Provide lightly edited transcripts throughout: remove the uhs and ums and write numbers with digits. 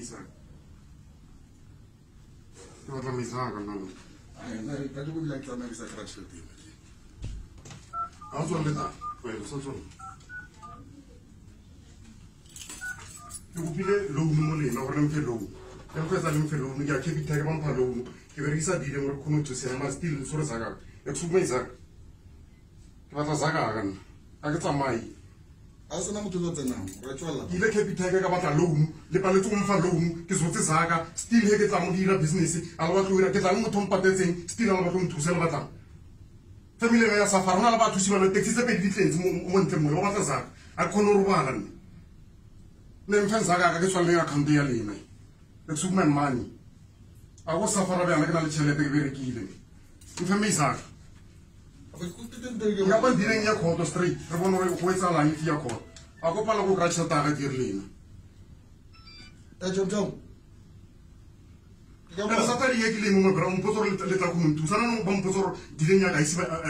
Isaac. What am I saying? I don't like to make a scratch. How's one with that? Wait, so. You will low money, no one feel low. And first, I'm fellow, you keep it take one palone. You very sad, you were coming to say, I must still sort of saga. It's me, sir. What a saga? I got some my. As an amateur now, right? You like happy take about a loan, the paletum for loan, is what the saga, still get some business. I want to get a motor patent, still on to sell matter. Family Safarna about to see what takes a big defense, one thing, what is that? I can't run. Name Fansaga, I guess only I can deal in. The Superman money. I was suffering a medical chile very keen. If I may say, you haven't been in your court street, I want to wait a line for your court. I'll go Palago Gracia Target your lane. John. There is a very ugly ground puzzle little moon to San Bompozor, Dinia, I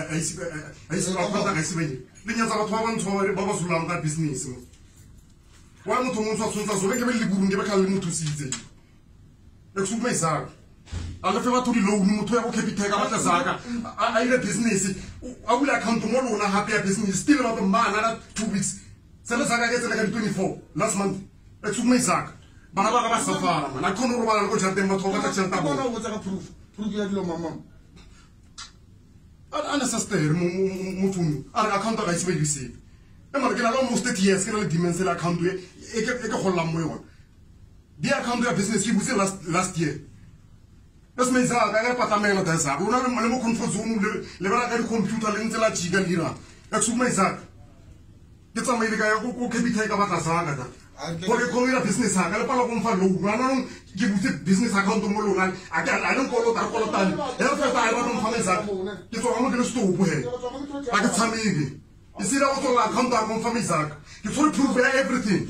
see. Linas are 12 Babasulam business. One of the most of the regularly boom never can to see it. The Superman, sir. I'll have to loan to have a take out the saga. I had business. I will account tomorrow on a happier business. Still about the man another 2 weeks. Salasaga gets like 24 last month. The Superman, sir. But I was so far, and I couldn't go to them at all. I was a proof. Prove your mamma. Unnecessary, Mutun. I can't have you see. I'm almost 30 years, can I dimension account to a whole lamb. The account of business you was last year. That's my Zag, I have a man that's up. We're not control zone, level computer, Lintela Chiga Lira. That's my Zag. Get some guy who can be taken about a saga. For a career business, I got a follow on for low. Give business account to Moluna. I don't call it a call time. Every time I don't find Zag. It's all I'm going to store. I got some easy. You see that also like come down from Isaac. You fully prove everything.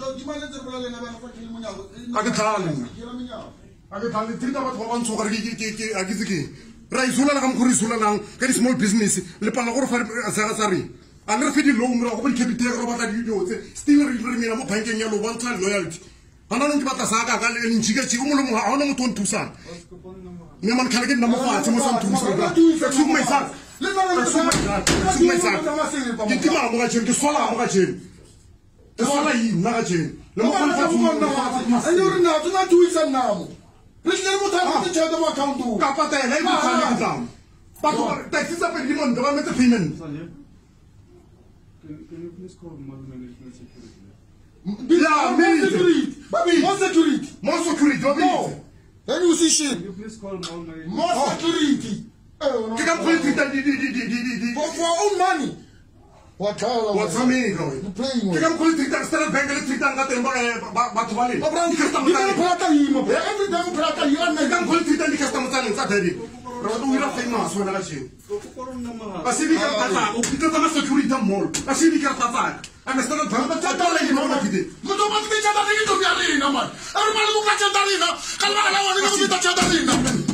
I can tell you. I can tell you 3,000 so I give the Raisula Kurisula now, very small business, Le Palagor Sarasari. I never feel long or open capital about that you do. Still remain a painting yellow one time loyalty. I don't know about the saga in Chigachi, I don't want to son. No one can get number 5 to some my son. Let me say, can you please call management security? More security. More security. No. Then you see shit. Can you please call management? More security. You can put it for own money. What's the meaning of it? You can put it in Standard Bank Electric and that Batwali. Every time you can put it in the customer and Saturday. We are famous when I see. Pacifica Pata, because I'm a security mall. Pacifica Pata. I'm a Standard Bank, but I don't let you know what it is. But don't want to be a no man. Everybody look at Chatarina. Calvara, I want to be Chatarina.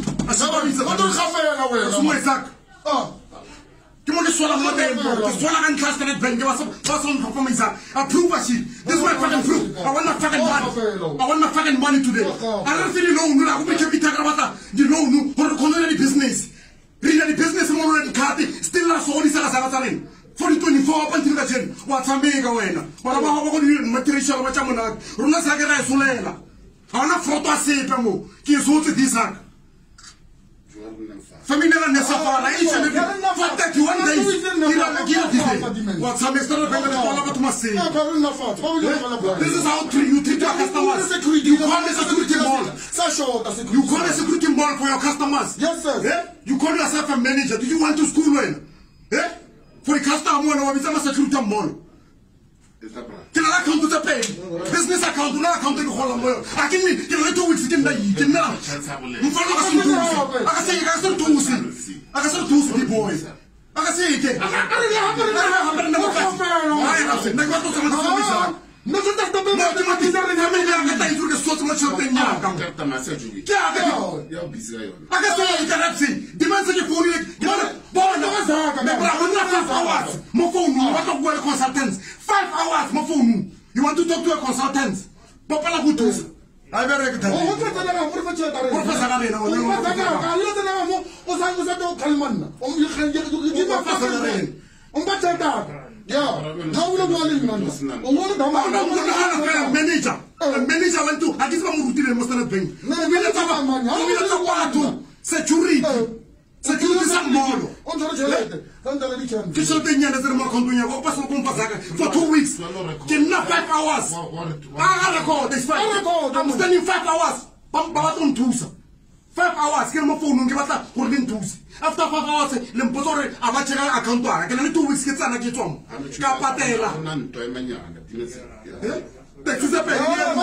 Come on, this one and cast and bring you some performance. Approve us. This is my fucking proof. I want my fucking money. I want my fucking money today. I don't feel alone. I will make you talk about the loan for the community business. Really, business more than Carty. Still not so this as I was 2024 up until the gen. What's a mega winner? What about material? What I'm not. Runasaga Sulela. I want to photo say, Pamo. He's also this. Family never suffer. Each and every for 31 days. What's a Mr. This is how you treat your customers. You call the security mall. You call the security mall for your customers. Yes, sir. Yeah? You call yourself a manager. Do you want to school when? Yeah? For a customer, no, it's a security mall. Can I account to the pay? Business account, no account to the whole world. I can mean, can I 2 weeks in the year? Now, you follow us to I can say, I can do I can do the boys. I can say it. You want to talk to a consultant? Papa Lagutus. I better get Oh, what's that? I'm going to tell you. Professor Arena. I'm going to tell you. Yeah, how will you man? Manager. Manager went to I just want to do the most of the thing. Security. Security is more. For 2 weeks. Not 5 hours. I'm standing 5 hours. 5 hours. Get my phone and give us holding tools. After 5 hours, Lempotore, Avacha account. I can 2 weeks get on a gitom. Capatella. That is a pay.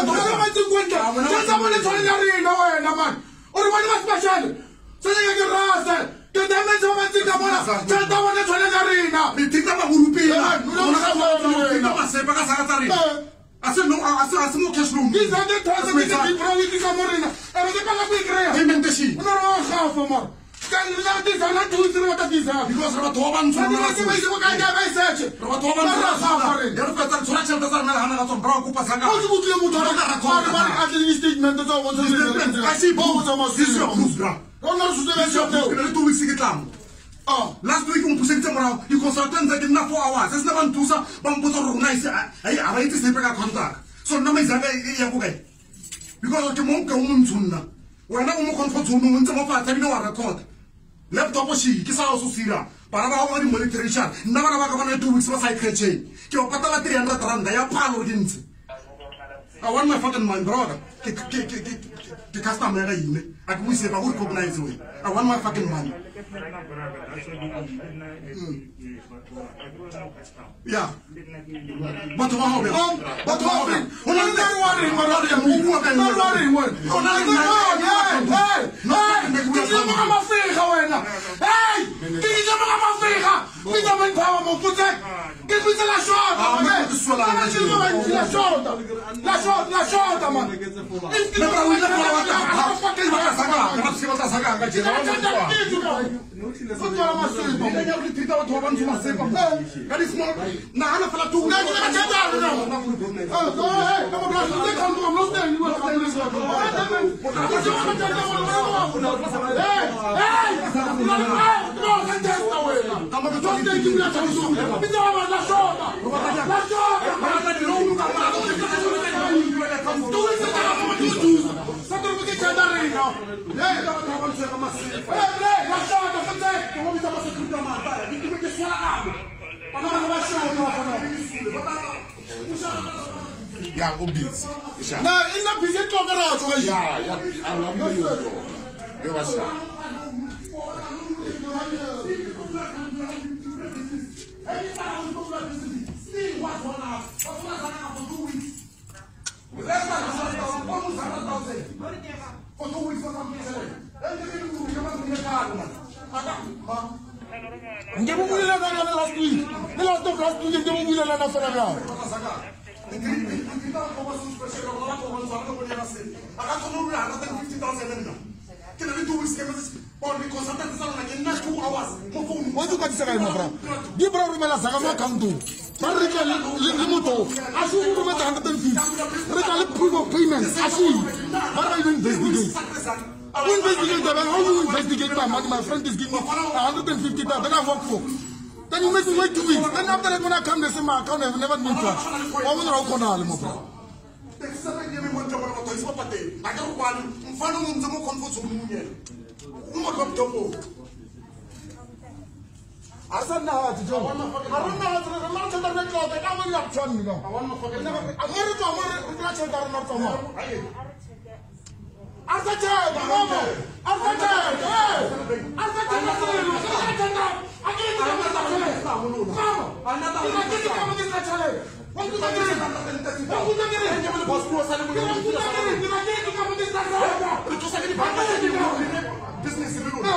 So they get rasa. The damage of a thing about us. Just don't want to turn the arena. The thing about Urupia. I said no, I said no cash room. These are the times we can probably come in. And the Calabria. Him and the sheep. No, half of more. Can you not this? I'm not doing what these are. Because Ratovan, so I search. Ratovan, you're better to ratchet the Hana from Bronco Pasaka. How do you put on a statement? I see both of us. This is your proof. Last week, on Pusing tomorrow, you consultants that enough 4 hours. There's no one to say, Bambuto nice. I wait to stay back contact. So, no, is a because of the monk woman soon. We're not more comfortable when some of us have no record. Left over she, kiss also Sira, but about one military shot. Never about 2 weeks was I can change. Your Patalati and Ratan, they are palo didn't. I want my fucking my brother. The customer, I can say, I would recognize me. I want my fucking money. Yeah. But how? Yeah, obese. Now, in the visit to the yeah, I love you. My friend is giving me 150,000. Then I work for. Then you make me wait 2 weeks. Then after that, when I come, they say my account has never been touched. I want to go on, my brother. I said now to Joe. I don't know how to launch the record. I can't really try me now. I want to forget. I'm going to launch the record. As a child, mama. As a child, hey. As a child, mama. I can't come with that child. Mama. I can't come with that child. What do you mean? What do you mean? You will post post and we will do that. I can't come with that child. But you say the business is good.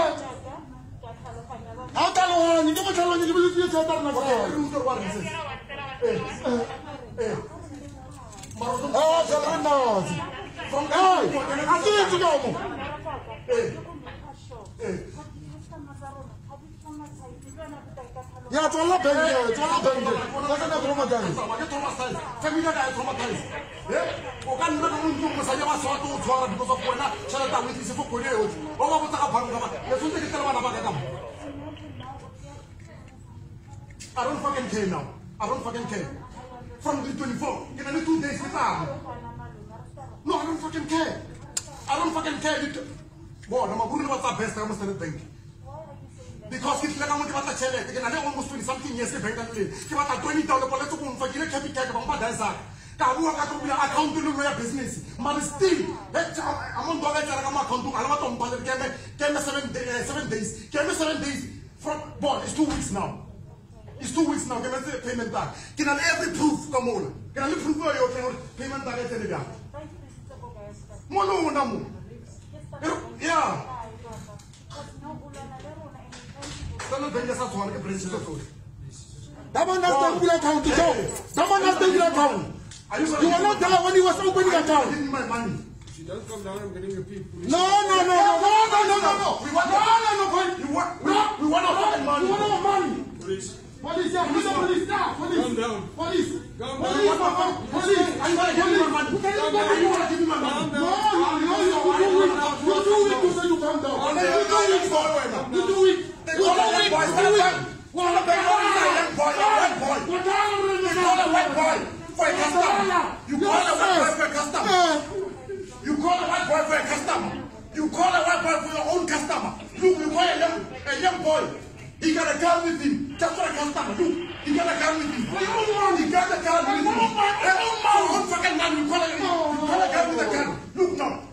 How tell you? You don't tell me you will do that now. Oh, tell me. Hey, I see you go. Yeah, it's all up there. It's all up there. That's enough for my guys. I don't fucking care now. I don't fucking care. From the 24, in only 2 days later. No, I don't fucking care. I don't fucking care. Boy, I'm going to what's best. I'm going to bank. Because it's like I'm going to tell it. I almost 20 something years ago. If I had $20 for let's go for you, can't take about my dancer. Account to your business. But still, I'm on dollar. I'm account to Alamaton. Give me 7 days. Give me 7 days. From boy, it's 2 weeks now. It's 2 weeks now. Give me the payment back. Can I every proof? Come on. Can I prove your payment back at the Mono. Yeah. Don't bring us up to the princess of food. Someone has done with account to go. Someone has done with account. You were not there when he was opening account. Give me my money. She does come down and getting your people. No. We want our money. Police. Police, yeah, police now. Calm down. Police. Calm Police. down. Police. I want to give you my money. You want to give me my money. You do it to say you calm down. You do it. For a customer. You call a white boy for a customer. You call a white boy for a customer. You call a white boy for your own customer. You call a young boy. He got a car with him. That's what a customer do. He got a car with him. He got a car with him. Your own fucking man. You call a car with a car. Look now.